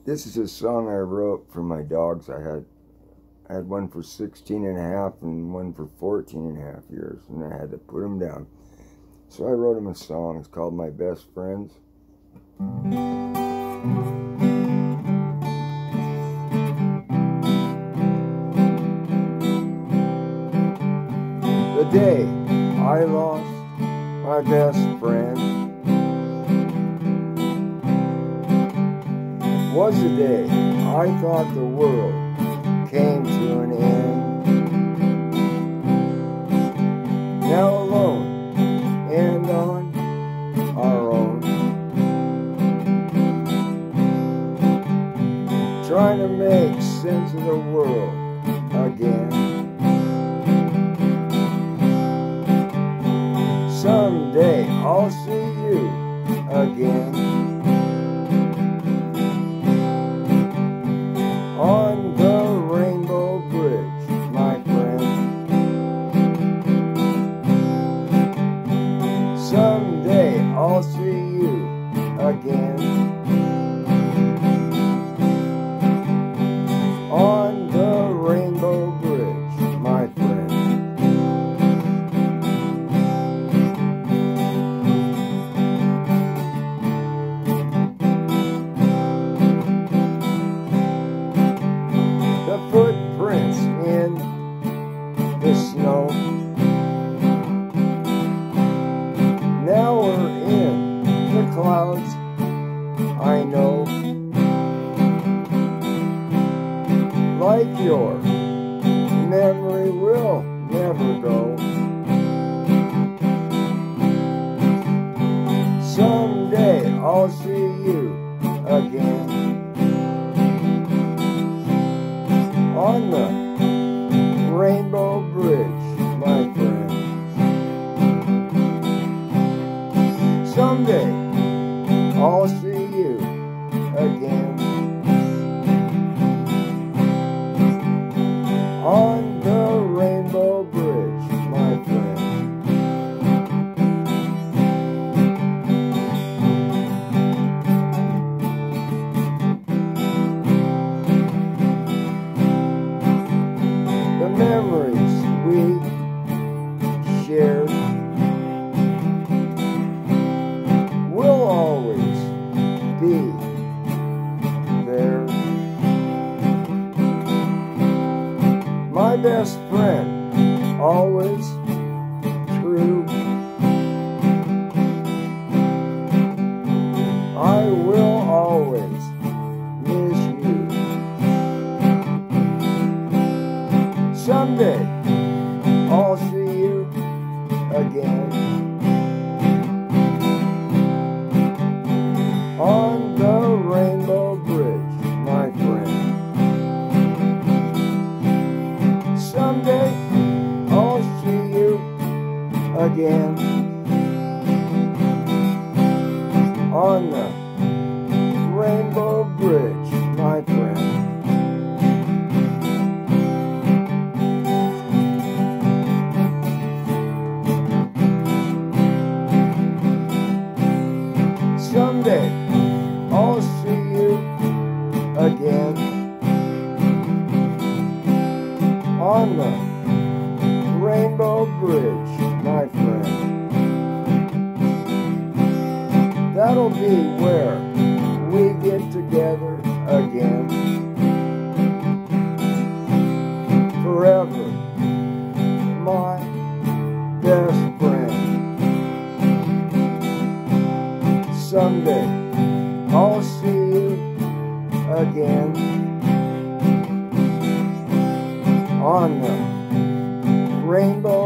This is a song I wrote for my dogs. I had one for 16 and a half and one for 14 and a half years, and I had to put them down. So I wrote them a song. It's called My Best Friends. The day I lost my best friend was the day I thought the world came to an end. Now alone and on our own, trying to make sense of the world again. Someday I'll see you again on the Rainbow Bridge, my friend. Someday I'll see you again on the Rainbow Bridge, my friend. The footprints in the snow now we're in the clouds, I know. Like your memory will never go. Someday I'll see you again on the Rainbow Bridge, my friend. Someday I'll see you again on the Rainbow Bridge, my friend. The memories we shared will always be there. My best friend, always true. I will always miss you. Someday I'll see you again on the Rainbow Bridge, my friend. Someday I'll see you again on the Rainbow Bridge, my friend. Someday I'll see you again on the Rainbow Bridge, my friend. That'll be where we get together again. Forever, my best friend. Someday I'll see you again on the Rainbow